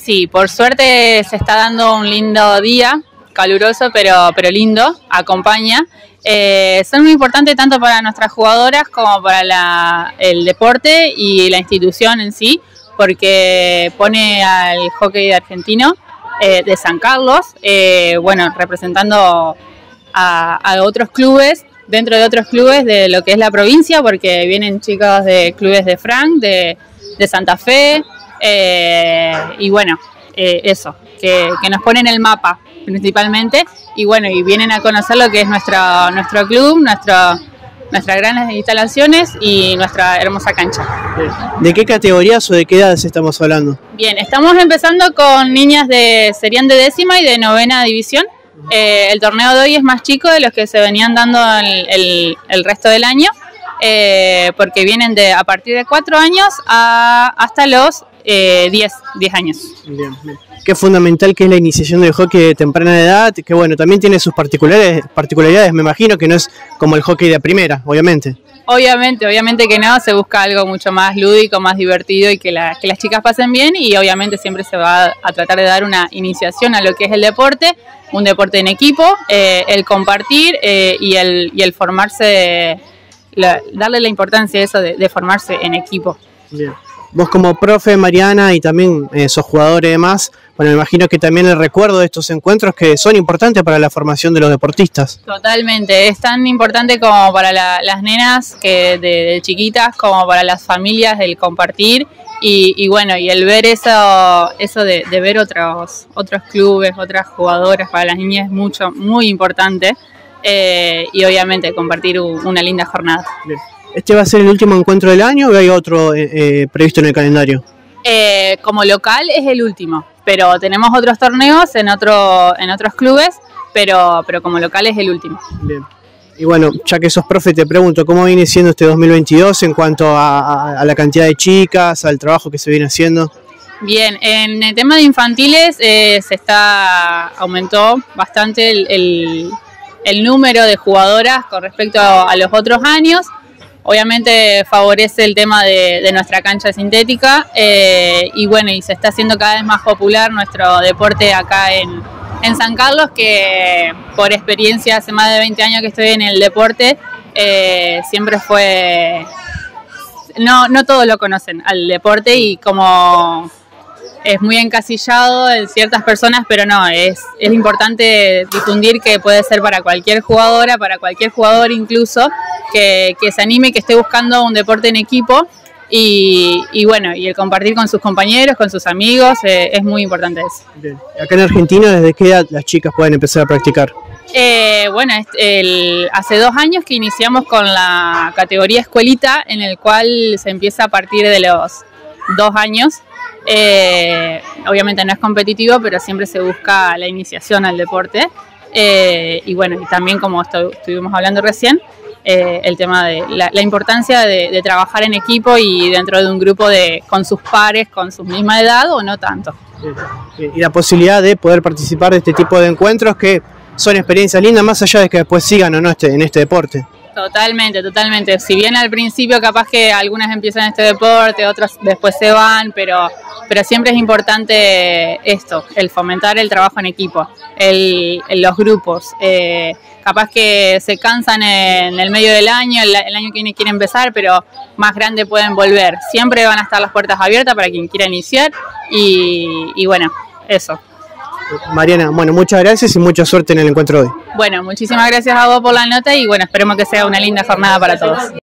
Sí, por suerte se está dando un lindo día, caluroso pero lindo, acompaña. Son muy importantes tanto para nuestras jugadoras como para el deporte y la institución en sí, porque pone al hockey argentino de San Carlos, bueno, representando a otros clubes, dentro de otros clubes de lo que es la provincia, porque vienen chicos de clubes de Frank, de Santa Fe, y bueno, eso, que nos ponen el mapa principalmente, y bueno, y vienen a conocer lo que es nuestro club, nuestras grandes instalaciones y nuestra hermosa cancha. ¿De qué categorías o de qué edades estamos hablando? Bien, estamos empezando con niñas serían de 10ª y de 9ª división. El torneo de hoy es más chico de los que se venían dando el resto del año, porque vienen a partir de 4 años hasta los 10 años. Bien, bien. Qué fundamental que es la iniciación del hockey de temprana edad, que bueno, también tiene sus particularidades, me imagino que no es como el hockey de primera, obviamente. Obviamente que no, se busca algo mucho más lúdico, más divertido y que las chicas pasen bien, y obviamente siempre se va a tratar de dar una iniciación a lo que es el deporte, un deporte en equipo, el compartir y el formarse, darle la importancia a eso de formarse en equipo. Bien. Vos como profe, Mariana, y también sos jugador y demás, bueno, me imagino que también el recuerdo de estos encuentros que son importantes para la formación de los deportistas. Totalmente, es tan importante como para las nenas que de chiquitas, como para las familias, el compartir y bueno, y el ver eso de ver otros clubes, otras jugadoras, para las niñas es muy importante, y obviamente compartir una linda jornada. Bien. ¿Este va a ser el último encuentro del año o hay otro previsto en el calendario? Como local es el último, pero tenemos otros torneos en otros clubes, pero como local es el último. Bien. Y bueno, ya que sos profe, te pregunto, ¿cómo viene siendo este 2022 en cuanto a la cantidad de chicas, al trabajo que se viene haciendo? Bien, en el tema de infantiles aumentó bastante el número de jugadoras con respecto a los otros años. Obviamente favorece el tema de nuestra cancha sintética, y bueno, y se está haciendo cada vez más popular nuestro deporte acá en San Carlos, que por experiencia hace más de 20 años que estoy en el deporte, siempre fue... No todos lo conocen al deporte, y como es muy encasillado en ciertas personas, pero no, es importante difundir que puede ser para cualquier jugadora, para cualquier jugador incluso, que se anime, que esté buscando un deporte en equipo, y bueno, y el compartir con sus compañeros, con sus amigos, es muy importante eso. Bien. Acá en Argentina, ¿desde qué edad las chicas pueden empezar a practicar? Bueno, hace 2 años que iniciamos con la categoría escuelita, en el cual se empieza a partir de los 2 años. Obviamente no es competitivo, pero siempre se busca la iniciación al deporte, y bueno, y también como estuvimos hablando recién, el tema de la importancia de trabajar en equipo y dentro de un grupo con sus pares, con su misma edad o no tanto. Y la posibilidad de poder participar de este tipo de encuentros que son experiencias lindas, más allá de que después sigan o no en este deporte. Totalmente. Si bien al principio capaz que algunas empiezan este deporte, otras después se van, pero siempre es importante esto, el fomentar el trabajo en equipo, los grupos. Capaz que se cansan en el medio del año, el año que viene quieren empezar, pero más grande pueden volver. Siempre van a estar las puertas abiertas para quien quiera iniciar, y bueno, eso. Mariana, bueno, muchas gracias y mucha suerte en el encuentro de hoy. Bueno, muchísimas gracias a vos por la nota, y bueno, esperemos que sea una linda jornada para todos.